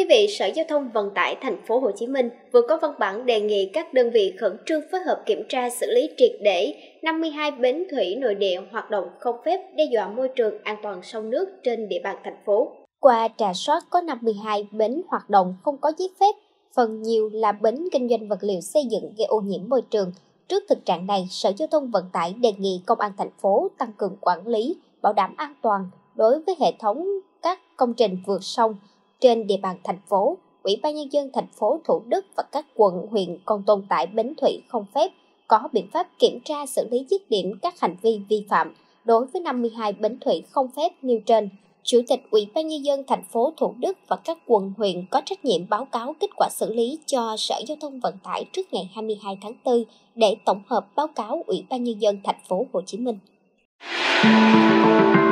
quý vị, Sở Giao thông Vận tải Thành phố Hồ Chí Minh vừa có văn bản đề nghị các đơn vị khẩn trương phối hợp kiểm tra xử lý triệt để 52 bến thủy nội địa hoạt động không phép đe dọa môi trường an toàn sông nước trên địa bàn thành phố. Qua rà soát có 52 bến hoạt động không có giấy phép, phần nhiều là bến kinh doanh vật liệu xây dựng gây ô nhiễm môi trường. Trước thực trạng này, Sở Giao thông Vận tải đề nghị Công an thành phố tăng cường quản lý, bảo đảm an toàn đối với hệ thống các công trình vượt sông trên địa bàn thành phố. Ủy ban Nhân dân thành phố Thủ Đức và các quận, huyện còn tồn tại bến thủy không phép, có biện pháp kiểm tra xử lý dứt điểm các hành vi vi phạm đối với 52 bến thủy không phép nêu trên. Chủ tịch Ủy ban Nhân dân thành phố Thủ Đức và các quận, huyện có trách nhiệm báo cáo kết quả xử lý cho Sở Giao thông Vận tải trước ngày 22 tháng 4 để tổng hợp báo cáo Ủy ban Nhân dân thành phố Hồ Chí Minh.